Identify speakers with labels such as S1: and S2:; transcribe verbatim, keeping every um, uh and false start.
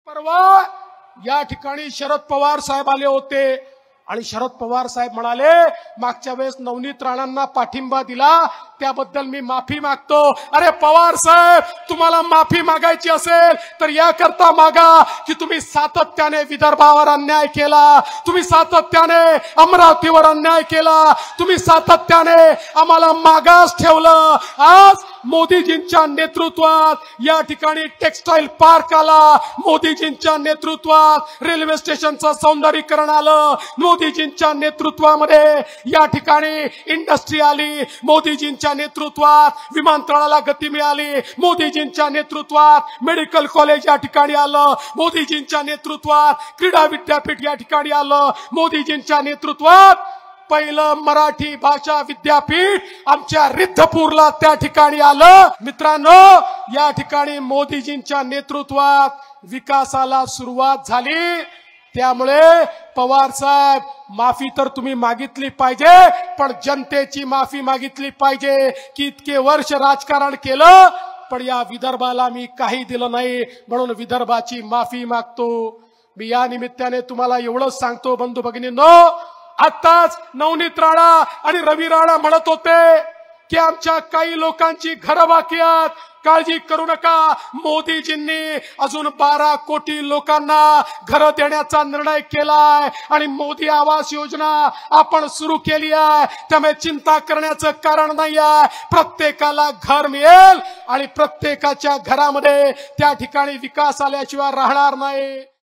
S1: परवा या ठिकाणी शरद पवार साहेब आले होते आणि शरद पवार साहेब म्हणाले मागच्या वेळेस नवनीत राणांना पाठिंबा दिला त्याबद्दल मी माफी मागतो। अरे पवार साहेब, तुम्हाला माफी मागायची असेल तर याकरता मागा की तुम्ही सातत्याने विदर्भावर अन्याय केला, तुम्ही सातत्याने अमरावतीवर अन्याय केला, तुम्ही सातत्याने आम्हाला मागास ठेवलं। आज मोदीजींच्या नेतृत्वात या ठिकाणी टेक्सटाईल पार्क आला, मोदीजींच्या नेतृत्वात रेल्वे स्टेशनचं सौंदर्यीकरण आलं, मोदीजींच्या नेतृत्वामध्ये या ठिकाणी इंडस्ट्री आली, मोदीजींच्या नेतृत्वात विमानतळाला गती मिळाली, मोदीजींच्या नेतृत्वात मेडिकल कॉलेज या ठिकाणी आलं, मोदीजींच्या नेतृत्वात क्रीडा विद्यापीठ या ठिकाणी आलं, मोदीजींच्या नेतृत्वात पहिलं मराठी भाषा विद्यापीठ आमच्या रिद्धपूरला त्या ठिकाणी आलं। मित्रांनो, या ठिकाणी मोदीजींच्या नेतृत्वात विकासाला सुरुवात झाली। त्यामुळे पवार साहेब, माफी तर तुम्ही मागितली पाहिजे, पण जनतेची माफी मागितली पाहिजे की इतके वर्ष राजकारण केलं पण या विदर्भाला मी काही दिलं नाही, म्हणून विदर्भाची माफी मागतो। मी या निमित्ताने तुम्हाला एवढंच सांगतो बंधू भगिनींनो, आताच नवनीत राणा आणि रवी राणा म्हणत होते की आमच्या काही लोकांची घरं बाकी आहेत, काळजी करू नका, मोदीजींनी अजून बारा कोटी लोकांना घरं देण्याचा निर्णय केलाय आणि मोदी आवास योजना आपण सुरू केली आहे, त्यामुळे चिंता करण्याचं कारण नाही आहे। प्रत्येकाला घर मिळेल आणि प्रत्येकाच्या घरामध्ये त्या ठिकाणी विकास आल्याशिवाय राहणार नाही।